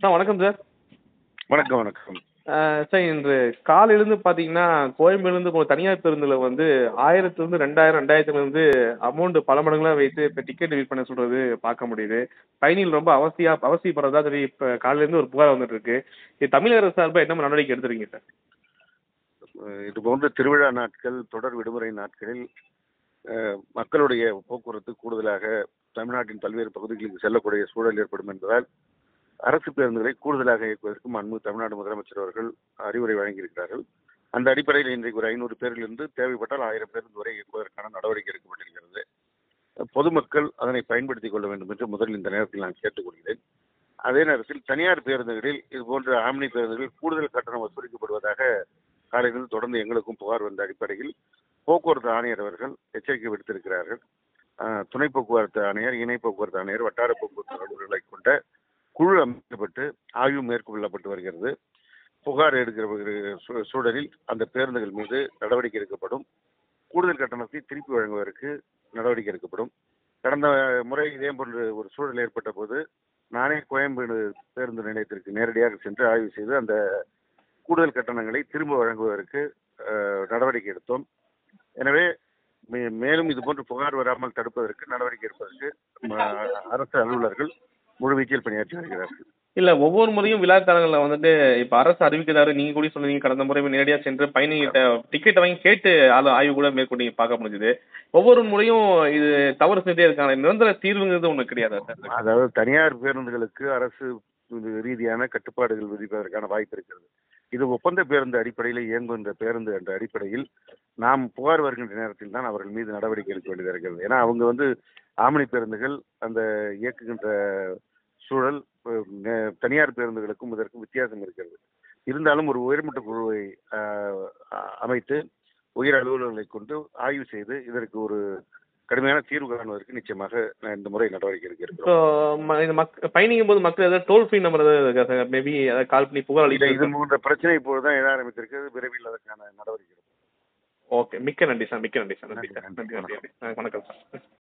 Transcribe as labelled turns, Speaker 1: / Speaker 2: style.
Speaker 1: Sir வணக்கம் sir.
Speaker 2: வணக்கம், வணக்கம்.
Speaker 1: சார் இன்று காலையிலேருந்து பார்த்தீங்கன்னா, கோயம்பேடுலேருந்து இப்போ தனியார் பேருந்துல வந்து 1000லேருந்து 2000, 2000லேருந்து அமௌண்ட் பல மடங்குலாம் வைத்து இப்ப டிக்கெட் விற்பனை சொல்றது பார்க்க முடியுது. பயணிகள் ரொம்ப அவசியப்படுறதா சொல்லி இப்ப காலையிலேருந்து ஒரு புகார் வந்துட்டு இருக்கு. இது தமிழக அரசு சார்பா என்ன நடவடிக்கை எடுத்திருக்கீங்க சார்?
Speaker 2: இது போன்ற திருவிழா நாட்கள், தொடர் விடுமுறை நாட்களில் மக்களுடைய போக்குவரத்து கூடுதலாக தமிழ்நாட்டின் பல்வேறு பகுதிகளுக்கு செல்லக்கூடிய சூழல் ஏற்படும் என்பதால், அரசு பேருந்துகளை கூடுதலாக இயக்குவதற்கு மாண்புமிகு தமிழ்நாடு முதலமைச்சர் அவர்கள் அறிவுரை வழங்கியிருக்கிறார்கள். அந்த அடிப்படையில் இன்றைக்கு ஒரு 500 பேரிலிருந்து தேவைப்பட்டால் 1000 பேருந்து வரை இயக்குவதற்கான நடவடிக்கை எடுக்கப்பட்டிருக்கிறது. பொதுமக்கள் அதனை பயன்படுத்திக் கொள்ள வேண்டும் என்று முதலில் இந்த நேரத்தில் நான் கேட்டுக்கொள்கிறேன். அதே நேரத்தில் தனியார் பேருந்துகளில் இதுபோன்ற ஆம்னி பேருந்துகளில் கூடுதல் கட்டணம் வசூலிக்கப்படுவதாக காலையில் தொடர்ந்து எங்களுக்கும் புகார் வந்த அடிப்படையில் போக்குவரத்து ஆணையர் அவர்கள் எச்சரிக்கை விடுத்திருக்கிறார்கள். துணை போக்குவரத்து ஆணையர், இணை போக்குவரத்து ஆணையர், வட்டார போக்குவரத்து அலுவலர்களை கொண்ட குழு அமைக்கப்பட்டு ஆய்வு மேற்கொள்ளப்பட்டு வருகிறது. புகார் எடுக்கிற சூழலில் அந்த பேருந்துகள் மீது நடவடிக்கை எடுக்கப்படும். கூடுதல் கட்டணத்தை திருப்பி வழங்குவதற்கு நடவடிக்கை எடுக்கப்படும். கடந்த முறை இதே போன்று ஒரு சூழல் ஏற்பட்ட போது நானே கோயம்பேடு பேருந்து நிலையத்திற்கு நேரடியாக சென்று ஆய்வு செய்து அந்த கூடுதல் கட்டணங்களை திரும்ப வழங்குவதற்கு நடவடிக்கை எடுத்தோம். எனவே மேலும் இதுபோன்று புகார் வராமல் தடுப்பதற்கு நடவடிக்கை எடுப்பதற்கு அரசு அலுவலர்கள் முழுவீச்சில் பணியாற்றி வருகிறார்கள்.
Speaker 1: இல்ல ஒவ்வொரு முறையும் விழா காலங்கள்ல வந்துட்டு இப்ப அரசு அறிவிக்கிறாரு. நீங்க கூட சொன்னீங்க கடந்த முறை நேரடியா சென்று பயணிகிட்ட டிக்கெட் வாங்கி கேட்டு ஆய்வு கூட மேற்கொண்டு பார்க்க முடிஞ்சுது. ஒவ்வொரு முறையும் இது தவறு செஞ்சே இருக்காங்க. நிரந்தர தீர்வுங்கிறது ஒண்ணு கிடையாதா சார்?
Speaker 2: அதாவது தனியார் பேருந்துகளுக்கு அரசு ரீதியான கட்டுப்பாடுகள் விதிப்பதற்கான வாய்ப்பு இருக்கிறது. இது ஒப்பந்த பேருந்து அடிப்படையில் இயங்குகின்ற பேருந்து என்ற அடிப்படையில் நாம் புகார் வருகின்ற நேரத்தில் தான் அவர்கள் மீது நடவடிக்கை எடுக்க வேண்டியது இருக்கிறது. ஏன்னா அவங்க ஆம்னி பேருந்துகள் அந்த இயக்குகின்ற சூழல் தனியார் பேருந்துகளுக்கும் இதற்கும் வித்தியாசம் இருக்கிறது. இருந்தாலும் ஒரு உயர்மட்ட குழுவை அமைத்து உயர் அலுவலர்களை கொண்டு ஆய்வு செய்து இதற்கு ஒரு கடுமையான தீர்வு காணுவதற்கு நிச்சயமாக இந்த முறை நடவடிக்கை எடுக்கிறோம்.
Speaker 1: பயணிக்கும் போது மக்கள் ஏதாவது டோல் ஃப்ரீ நம்பர் ஏதாவது மேபி கால் பண்ணி புகார் அளிக்க
Speaker 2: இது போன்ற பிரச்சனை இப்போதுதான் எழ ஆரம்பித்திருக்கிறது. விரைவில் அதற்கான நடவடிக்கை எடுப்போம்.
Speaker 1: ஓகே, மிக்க நன்றி சார். மிக்க நன்றி சார். நன்றி சார். நன்றி. வணக்கம் சார்.